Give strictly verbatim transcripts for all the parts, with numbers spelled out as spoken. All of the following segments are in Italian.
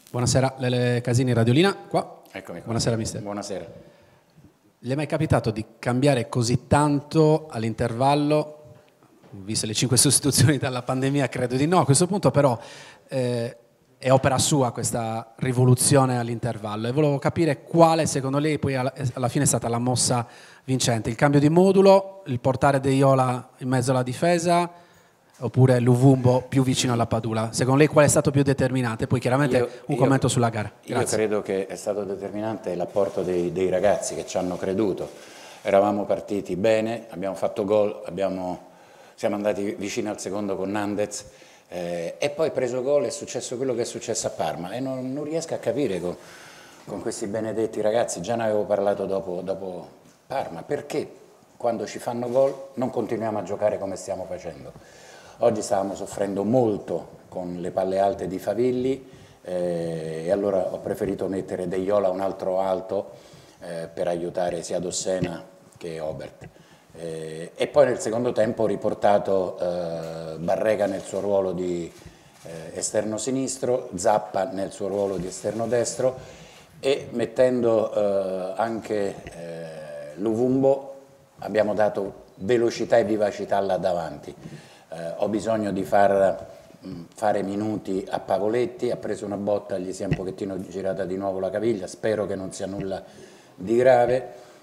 Buonasera, Lele Casini, Radiolina, qua. Eccomi qua. Buonasera mister. Buonasera. Gli è mai capitato di cambiare così tanto all'intervallo? Viste le cinque sostituzioni dalla pandemia, credo di no a questo punto, però eh, è opera sua questa rivoluzione all'intervallo e volevo capire quale secondo lei poi alla, alla fine è stata la mossa vincente, il cambio di modulo, il portare De Iola in mezzo alla difesa oppure Luvumbo più vicino alla Padula. Secondo lei qual è stato più determinante? Poi chiaramente io, un io, commento sulla gara. Grazie. Io credo che è stato determinante l'apporto dei, dei ragazzi che ci hanno creduto. Eravamo partiti bene, abbiamo fatto gol, abbiamo, siamo andati vicino al secondo con Nandez eh, e poi preso gol è successo quello che è successo a Parma e non, non riesco a capire con, con questi benedetti ragazzi, già ne avevo parlato dopo, dopo Parma, perché quando ci fanno gol non continuiamo a giocare come stiamo facendo. Oggi stavamo soffrendo molto con le palle alte di Favilli eh, e allora ho preferito mettere De Iola un altro alto eh, per aiutare sia Dossena che Obert. Eh, e poi nel secondo tempo ho riportato eh, Barrega nel suo ruolo di eh, esterno sinistro, Zappa nel suo ruolo di esterno destro e mettendo eh, anche eh, Luvumbo abbiamo dato velocità e vivacità là davanti. Eh, ho bisogno di far mh, fare minuti a Pavoletti, ha preso una botta, gli si è un pochettino girata di nuovo la caviglia, spero che non sia nulla di grave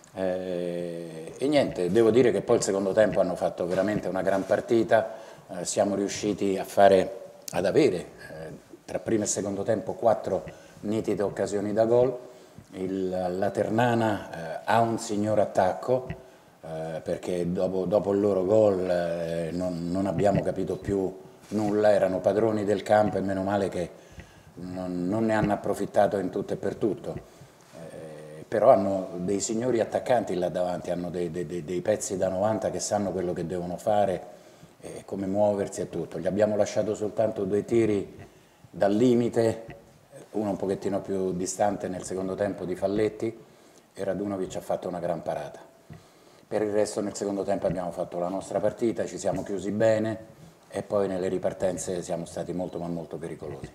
eh, e niente, devo dire che poi il secondo tempo hanno fatto veramente una gran partita, eh, siamo riusciti a fare, ad avere eh, tra primo e secondo tempo quattro nitide occasioni da gol, il, la Ternana eh, ha un signor attacco, Eh, perché dopo, dopo il loro gol eh, non, non abbiamo capito più nulla, erano padroni del campo e meno male che non, non ne hanno approfittato in tutto e per tutto, eh, però hanno dei signori attaccanti là davanti, hanno dei, dei, dei pezzi da novanta che sanno quello che devono fare, eh, come muoversi e tutto. Gli abbiamo lasciato soltanto due tiri dal limite, uno un pochettino più distante nel secondo tempo di Falletti e Radunovic ha fatto una gran parata. Per il resto nel secondo tempo abbiamo fatto la nostra partita, ci siamo chiusi bene e poi nelle ripartenze siamo stati molto ma molto pericolosi.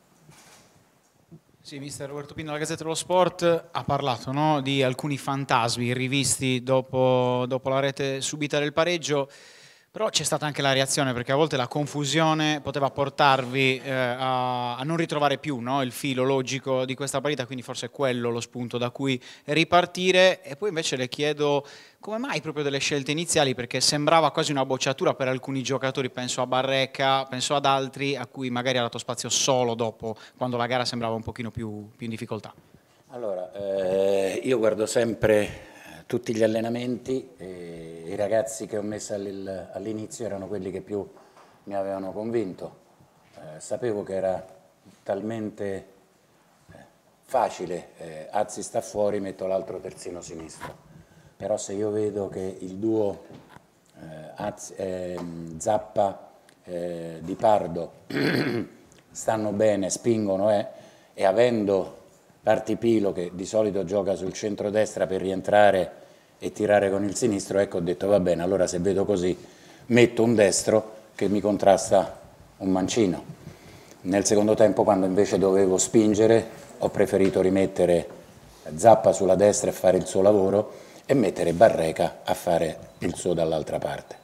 Sì, mister Roberto Pino, la Gazzetta dello Sport ha parlato, no, di alcuni fantasmi rivisti dopo, dopo la rete subita del pareggio, però c'è stata anche la reazione perché a volte la confusione poteva portarvi eh, a, a non ritrovare più, no, il filo logico di questa partita, quindi forse è quello lo spunto da cui ripartire. E poi invece le chiedo come mai proprio delle scelte iniziali, perché sembrava quasi una bocciatura per alcuni giocatori, penso a Barreca, penso ad altri a cui magari ha dato spazio solo dopo, quando la gara sembrava un pochino più, più in difficoltà. Allora, eh, io guardo sempre tutti gli allenamenti e i ragazzi che ho messo all'inizio erano quelli che più mi avevano convinto. Eh, sapevo che era talmente eh, facile, eh, Azzi sta fuori, metto l'altro terzino sinistro. Però se io vedo che il duo eh, Azzi, eh, Zappa eh, Di Pardo stanno bene, spingono eh, e avendo Partipilo che di solito gioca sul centrodestra per rientrare e tirare con il sinistro, ecco ho detto va bene, allora se vedo così metto un destro che mi contrasta un mancino. Nel secondo tempo quando invece dovevo spingere ho preferito rimettere Zappa sulla destra e fare il suo lavoro e mettere Barreca a fare il suo dall'altra parte.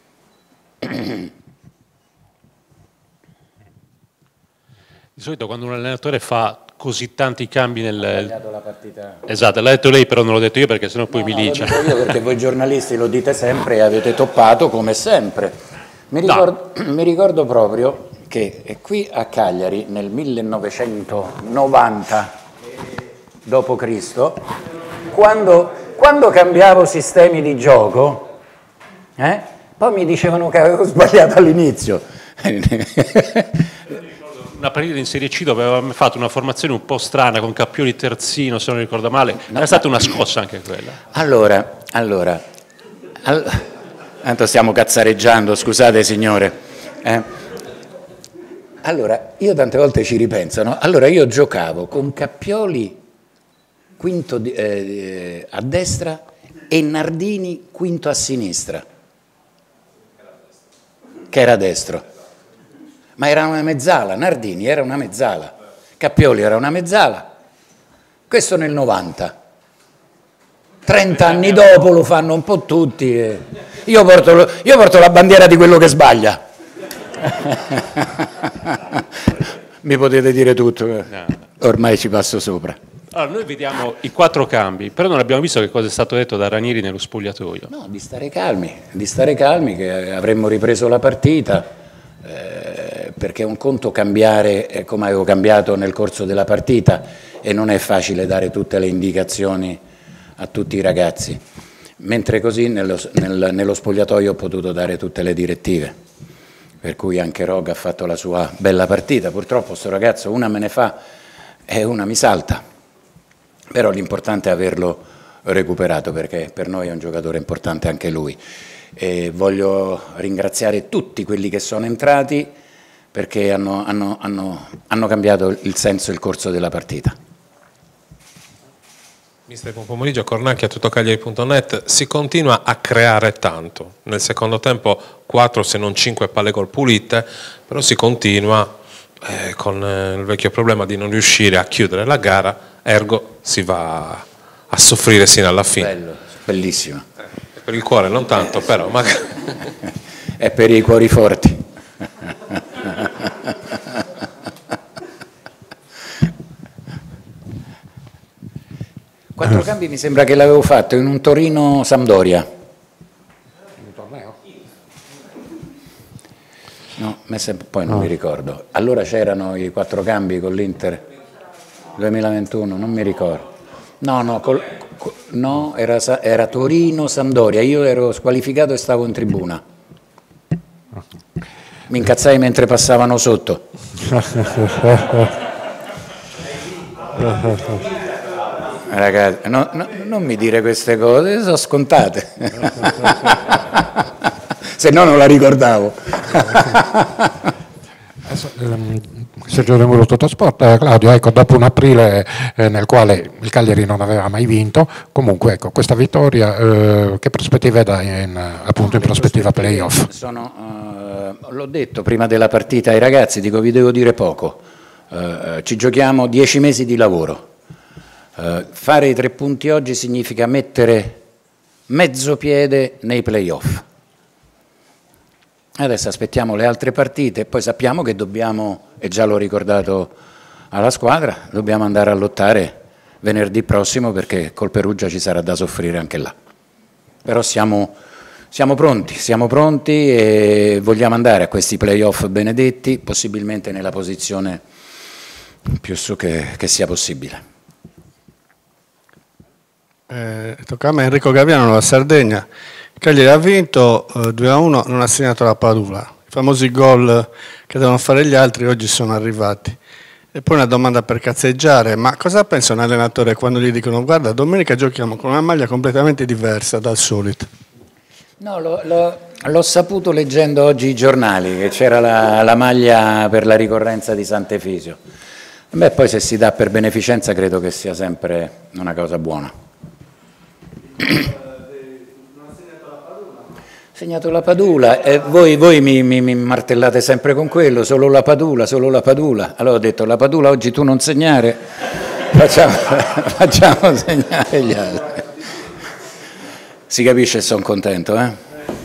Di solito quando un allenatore fa così tanti cambi nel... Ha tagliato la partita. Esatto, l'ha detto lei, però non l'ho detto io perché sennò poi no, mi no, licia. Lo dico io perché voi giornalisti lo dite sempre e avete toppato come sempre. Mi ricordo, no. mi ricordo proprio che qui a Cagliari nel millenovecentonovanta dopo Cristo, quando, quando cambiavo sistemi di gioco, eh, poi mi dicevano che avevo sbagliato all'inizio. Una partita in Serie C dove avevamo fatto una formazione un po' strana con Cappioli terzino, se non ricordo male, no, era stata una scossa anche quella. Allora, allora, all... tanto stiamo cazzareggiando, scusate signore. Eh? Allora, io tante volte ci ripenso, no? Allora io giocavo con Cappioli quinto di, eh, a destra e Nardini quinto a sinistra, che era destro. Ma era una mezzala, Nardini era una mezzala. Cappioli era una mezzala, questo nel novanta. trenta anni dopo lo fanno un po' tutti. E io, porto, io porto la bandiera di quello che sbaglia. Mi potete dire tutto, ormai ci passo sopra. Allora, noi vediamo i quattro cambi, però non abbiamo visto che cosa è stato detto da Ranieri nello spogliatoio. No, di stare calmi, di stare calmi che avremmo ripreso la partita, eh, perché è un conto cambiare eh, come avevo cambiato nel corso della partita e non è facile dare tutte le indicazioni a tutti i ragazzi, mentre così nello, nel, nello spogliatoio ho potuto dare tutte le direttive, per cui anche Rog ha fatto la sua bella partita. Purtroppo sto ragazzo una me ne fa e una mi salta, però l'importante è averlo recuperato, perché per noi è un giocatore importante anche lui. E voglio ringraziare tutti quelli che sono entrati, perché hanno, hanno, hanno, hanno cambiato il senso e il corso della partita. Mister, buon pomeriggio, Cornacchia, tuttocagliari punto net. Si continua a creare tanto, nel secondo tempo quattro se non cinque palle gol pulite, però si continua eh, con eh, il vecchio problema di non riuscire a chiudere la gara, ergo si va a soffrire sino alla fine. Bello, bellissimo. Eh, per il cuore non tanto, però magari... È per i cuori forti. Quattro cambi mi sembra che l'avevo fatto in un Torino-Sampdoria. Un torneo? No, poi non no. mi ricordo. Allora c'erano i quattro cambi con l'Inter duemilaventuno, non mi ricordo. No, no, col, no era, era Torino-Sampdoria, io ero squalificato e stavo in tribuna. Mi incazzai mentre passavano sotto. Ragazzi, no, no, non mi dire queste cose, sono scontate. Se no non la ricordavo. Sergio Remulo Tuttosport, eh, Claudio, ecco, dopo un aprile eh, nel quale il Cagliari non aveva mai vinto, comunque ecco, questa vittoria eh, che prospettive dà in, appunto in prospettiva playoff? Sono, uh, l'ho detto prima della partita ai ragazzi, dico vi devo dire poco, uh, ci giochiamo dieci mesi di lavoro. Uh, fare i tre punti oggi significa mettere mezzo piede nei playoff. Adesso aspettiamo le altre partite e poi sappiamo che dobbiamo, e già l'ho ricordato alla squadra, dobbiamo andare a lottare venerdì prossimo, perché col Perugia ci sarà da soffrire anche là. Però siamo, siamo pronti, siamo pronti e vogliamo andare a questi playoff benedetti, possibilmente nella posizione più su che, che sia possibile. Eh, tocca a me, Enrico Gaviano, la Sardegna. Cagliari ha vinto eh, due a uno, non ha segnato la Padula. I famosi gol che devono fare gli altri oggi sono arrivati. E poi una domanda per cazzeggiare: ma cosa pensa un allenatore quando gli dicono guarda, domenica giochiamo con una maglia completamente diversa dal solito? No, l'ho saputo leggendo oggi i giornali, che c'era la, la maglia per la ricorrenza di Sant'Efisio. Beh, poi se si dà per beneficenza credo che sia sempre una cosa buona. Segnato la Padula e voi, voi mi, mi, mi martellate sempre con quello, solo la Padula, solo la Padula. Allora ho detto la Padula oggi tu non segnare, facciamo, facciamo segnare gli altri. Si capisce e sono contento, eh?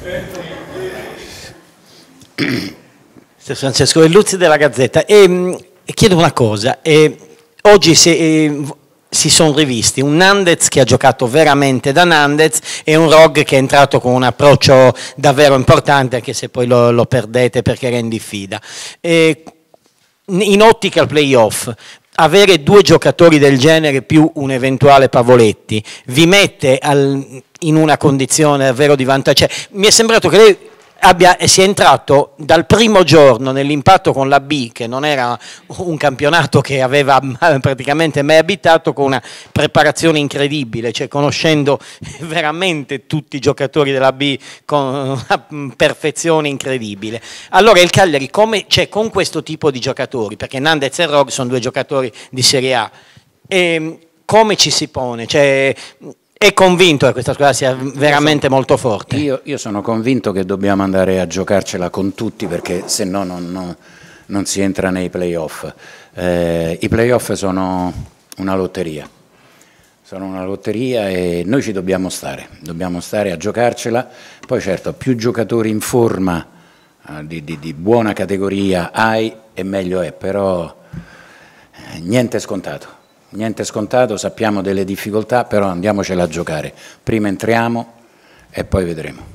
Francesco Belluzzi della Gazzetta. E, e chiedo una cosa, e, oggi se... E, si sono rivisti un Nandez che ha giocato veramente da Nandez e un Rog che è entrato con un approccio davvero importante, anche se poi lo, lo perdete perché era in diffida. E in ottica al playoff, avere due giocatori del genere più un eventuale Pavoletti vi mette al, in una condizione davvero di vantaggio. Cioè, mi è sembrato che lei abbia, sia entrato dal primo giorno nell'impatto con la B, che non era un campionato che aveva praticamente mai abitato, con una preparazione incredibile, cioè conoscendo veramente tutti i giocatori della B con una perfezione incredibile. Allora il Cagliari come, cioè, con questo tipo di giocatori, perché Nandez e Rog sono due giocatori di Serie A, e come ci si pone? Cioè, è convinto che questa squadra sia veramente io sono, molto forte? Io, io sono convinto che dobbiamo andare a giocarcela con tutti, perché se no non, non, non si entra nei playoff. Eh, I playoff sono una lotteria, sono una lotteria e noi ci dobbiamo stare, dobbiamo stare a giocarcela. Poi certo, più giocatori in forma eh, di, di, di buona categoria hai e meglio è, però eh, niente scontato, niente scontato, sappiamo delle difficoltà, però andiamocela a giocare, prima entriamo e poi vedremo.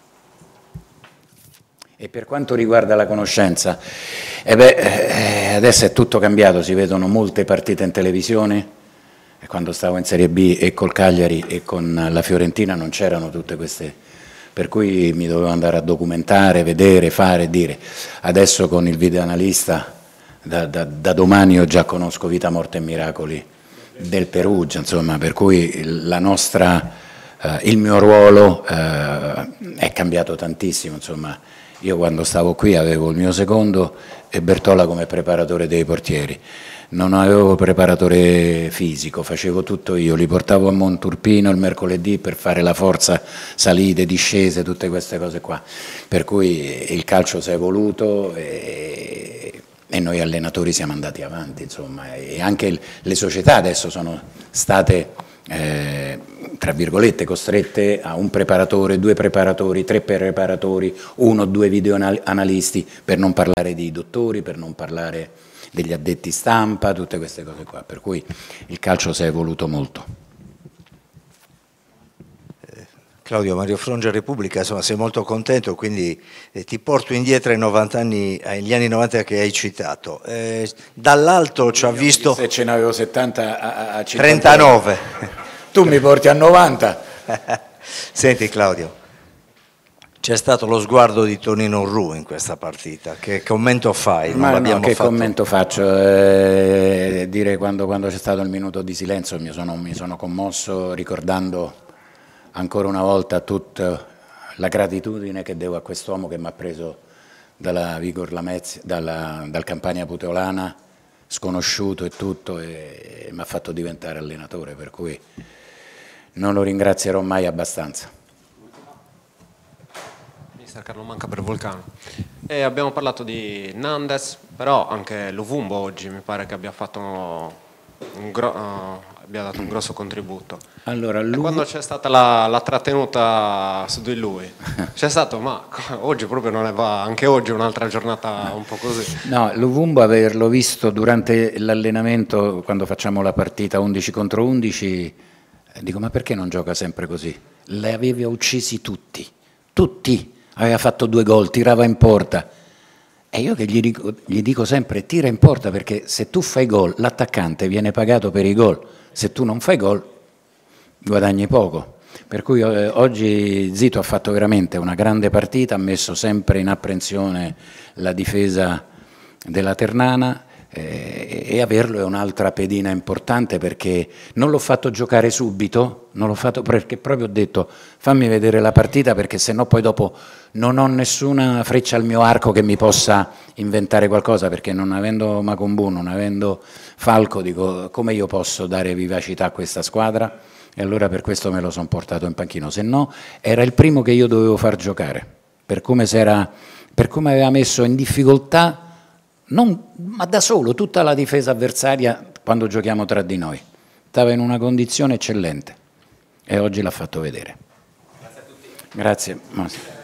E per quanto riguarda la conoscenza, eh beh, eh, adesso è tutto cambiato, si vedono molte partite in televisione, e quando stavo in Serie B e col Cagliari e con la Fiorentina non c'erano tutte queste, per cui mi dovevo andare a documentare, vedere, fare, dire. Adesso con il videoanalista da, da, da domani io già conosco Vita, Morte e Miracoli del Perugia, insomma, per cui la nostra, eh, il mio ruolo eh, è cambiato tantissimo, insomma. Io quando stavo qui avevo il mio secondo e Bertola come preparatore dei portieri, non avevo preparatore fisico, facevo tutto io, li portavo a Monturpino il mercoledì per fare la forza, salite, discese, tutte queste cose qua, per cui il calcio si è evoluto e, e noi allenatori siamo andati avanti, insomma, e anche le società adesso sono state Eh, tra virgolette costrette a un preparatore, due preparatori, tre preparatori, uno o due videoanalisti, per non parlare di dottori, per non parlare degli addetti stampa, tutte queste cose qua, per cui il calcio si è evoluto molto. eh, Claudio, Mario Frongia, Repubblica, insomma sei molto contento, quindi eh, ti porto indietro ai novanta anni, agli anni novanta che hai citato. Eh, dall'alto ci ha visto... Se ce n'avevo settanta a, a trentanove. Tu mi porti a novanta. Senti Claudio, c'è stato lo sguardo di Tonino Ru in questa partita, che commento fai? Non Ma no, che fatto... commento faccio? Eh, dire quando, quando c'è stato il minuto di silenzio mi sono, mi sono commosso ricordando ancora una volta tutta la gratitudine che devo a quest'uomo che mi ha preso dalla Vigor Lamezia, dalla, dal Campania Puteolana, sconosciuto e tutto, e, e mi ha fatto diventare allenatore, per cui non lo ringrazierò mai abbastanza. Mister Carlo Manca per Vulcano. E abbiamo parlato di Nandez, però anche Luvumbo oggi mi pare che abbia fatto un, gro uh, abbia dato un grosso contributo. Allora, lui... quando c'è stata la, la trattenuta su di lui, c'è stato, ma oggi proprio non ne va, anche oggi è un'altra giornata un po' così. No, Luvumbo averlo visto durante l'allenamento, quando facciamo la partita undici contro undici, dico ma perché non gioca sempre così? Le aveva uccisi tutti, tutti, aveva fatto due gol, tirava in porta. E io che gli dico, gli dico sempre tira in porta, perché se tu fai gol l'attaccante viene pagato per i gol, se tu non fai gol guadagni poco. Per cui eh, oggi Zito ha fatto veramente una grande partita, ha messo sempre in apprensione la difesa della Ternana, eh, e averlo è un'altra pedina importante, perché non l'ho fatto giocare subito, non l'ho fatto perché proprio ho detto fammi vedere la partita, perché sennò poi dopo non ho nessuna freccia al mio arco che mi possa inventare qualcosa, perché non avendo Macombu, non avendo Falco, dico come io posso dare vivacità a questa squadra, e allora per questo me lo sono portato in panchino, se no era il primo che io dovevo far giocare, per come, s'era, per come aveva messo in difficoltà, non, ma da solo, tutta la difesa avversaria quando giochiamo tra di noi, stava in una condizione eccellente e oggi l'ha fatto vedere. Grazie a tutti. Grazie.